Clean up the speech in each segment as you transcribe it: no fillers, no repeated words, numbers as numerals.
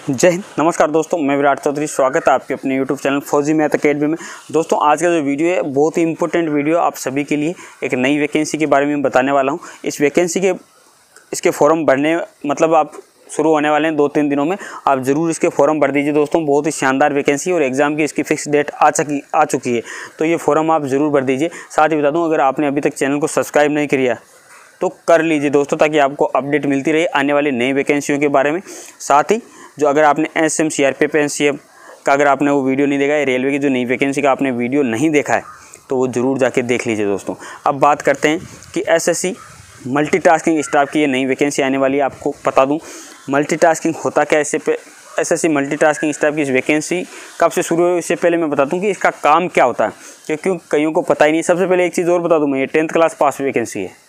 जय हिंद, नमस्कार दोस्तों, मैं विराट चौधरी। स्वागत है आपके अपने YouTube channel Fauji math academy में। दोस्तों, आज का जो वीडियो है बहुत ही इंपॉर्टेंट वीडियो आप सभी के लिए। एक नई वैकेंसी के बारे में बताने वाला हूं। इस वैकेंसी के इसके फॉर्म भरने मतलब आप शुरू होने वाले हैं 2-3 दिनों में। आप ज़रूर इसके फॉर्म भर दीजिए दोस्तों। बहुत ही शानदार वैकेंसी और एग्ज़ाम की इसकी फिक्स डेट आ चुकी है, तो ये फॉर्म आप ज़रूर भर दीजिए। साथ ही बता दूँ, अगर आपने अभी तक चैनल को सब्सक्राइब नहीं किया तो कर लीजिए दोस्तों, ताकि आपको अपडेट मिलती रहे आने वाली नई वैकेंसियों के बारे में। साथ ही जो अगर आपने एसएम सीआरपीएफ एनसीएफ का अगर आपने वो वीडियो नहीं देखा है, रेलवे की जो नई वैकेंसी का आपने वीडियो नहीं देखा है, तो वो ज़रूर जाके देख लीजिए दोस्तों। अब बात करते हैं कि एसएससी मल्टीटास्किंग स्टाफ की ये नई वैकेंसी आने वाली है। आपको बता दूं मल्टीटास्किंग होता क्या है। एसएससी मल्टीटास्किंग स्टाफ की इस वैकेंसी कब से शुरू हुई, इससे पहले मैं बता दूं कि इसका काम क्या होता है, क्योंकि कईयों को पता ही नहीं। सबसे पहले एक चीज़ और बता दूं मैं, ये 10th क्लास पास वैकेंसी है,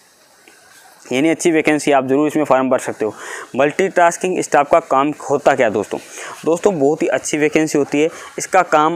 यानी अच्छी वैकेंसी। आप जरूर इसमें फॉर्म भर सकते हो। मल्टीटास्किंग स्टाफ का काम होता क्या दोस्तों? बहुत ही अच्छी वैकेंसी होती है। इसका काम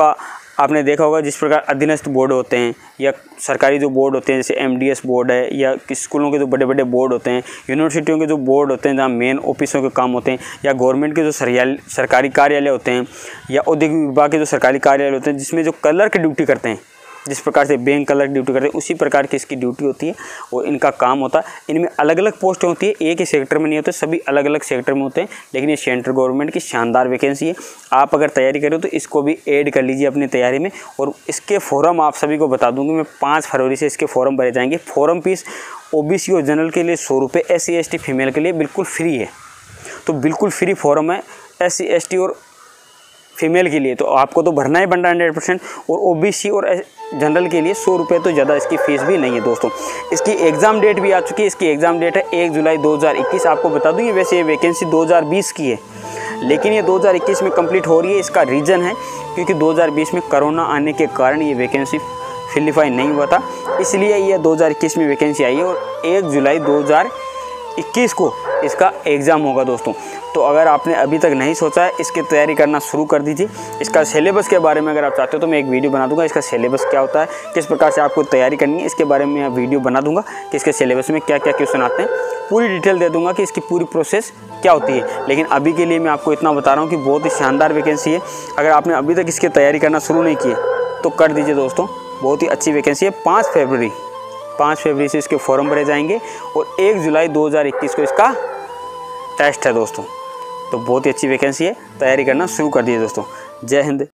आपने देखा होगा, जिस प्रकार अधीनस्थ बोर्ड होते हैं या सरकारी जो बोर्ड होते हैं, जैसे एमडीएस बोर्ड है, या स्कूलों के जो बड़े बड़े बोर्ड होते हैं, यूनिवर्सिटियों के जो बोर्ड होते हैं जहाँ मेन ऑफिसों के काम होते हैं, या गवर्नमेंट के जो सरकारी कार्यालय होते हैं, या औद्योगिक विभाग के जो सरकारी कार्यालय होते हैं, जिसमें जो क्लर्क ड्यूटी करते हैं, जिस प्रकार से बैंक क्लर्क ड्यूटी करते हैं, उसी प्रकार की इसकी ड्यूटी होती है और इनका काम होता है। इनमें अलग अलग पोस्टें होती है, एक ही सेक्टर में नहीं होते, सभी अलग अलग सेक्टर में होते हैं। लेकिन ये सेंट्रल गवर्नमेंट की शानदार वैकेंसी है। आप अगर तैयारी करें तो इसको भी ऐड कर लीजिए अपनी तैयारी में। और इसके फॉर्म आप सभी को बता दूंगी मैं, 5 फरवरी से इसके फॉर्म भरे जाएंगे। फॉर्म फीस ओबीसी और जनरल के लिए 100 रुपये, SC ST फीमेल के लिए बिल्कुल फ्री है। तो बिल्कुल फ्री फॉर्म है SC ST और फीमेल के लिए, तो आपको तो भरना ही बनना 100%। और ओबीसी और जनरल के लिए 100 रुपये, तो ज़्यादा इसकी फ़ीस भी नहीं है दोस्तों। इसकी एग्ज़ाम डेट भी आ चुकी है। इसकी एग्ज़ाम डेट है 1 जुलाई 2021। आपको बता दूँ, ये वैसे ये वैकेंसी 2020 की है, लेकिन ये 2021 में कंप्लीट हो रही है। इसका रीज़न है क्योंकि 2020 में कोरोना आने के कारण ये वैकेंसी फिलिफाई नहीं हुआ था, इसलिए ये 2021 में वैकेंसी आई है। और 1 जुलाई 2021 को इसका एग्ज़ाम होगा दोस्तों। तो अगर आपने अभी तक नहीं सोचा है, इसकी तैयारी करना शुरू कर दीजिए। इसका सिलेबस के बारे में अगर आप चाहते हो तो मैं एक वीडियो बना दूंगा। इसका सिलेबस क्या होता है, किस प्रकार से आपको तैयारी करनी है, इसके बारे में मैं वीडियो बना दूंगा कि इसके सिलेबस में क्या क्या क्वेश्चन आते हैं। पूरी डिटेल दे दूंगा कि इसकी पूरी प्रोसेस क्या होती है। लेकिन अभी के लिए मैं आपको इतना बता रहा हूँ कि बहुत ही शानदार वैकेंसी है। अगर आपने अभी तक इसकी तैयारी करना शुरू नहीं किए तो कर दीजिए दोस्तों। बहुत ही अच्छी वैकेंसी है। 5 फरवरी से इसके फॉर्म भरे जाएंगे और 1 जुलाई 2021 को इसका टेस्ट है दोस्तों। तो बहुत ही अच्छी वैकेंसी है, तैयारी करना शुरू कर दीजिए दोस्तों। जय हिंद।